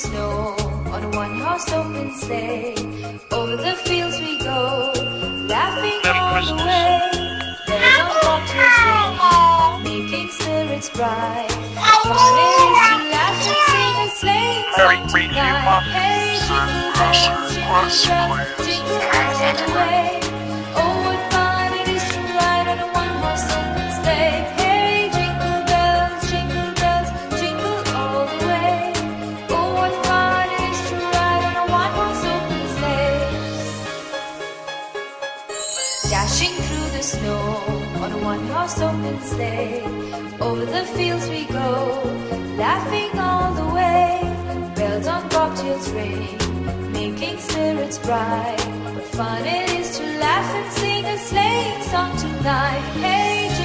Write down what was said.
snow on a one-horse open sleigh. Over the fields we go, laughing all the way. Bells on bobtails ring, making spirits bright. Fun it is to laugh and sing a sleighing song tonight. Hey, jingle bells, jingle bells, jingle all the way. Oh, what fun it is to ride on a one-horse open sleigh. Hey, jingle bells, jingle all the way. Oh, what fun it is to ride on a one-horse open sleigh. Dashing through the snow on a one-horse open sleigh. Over the fields we go, laughing all the way. Bells on bobtails ring, making spirits bright. What fun it is to laugh and sing a sleighing song tonight. Hey,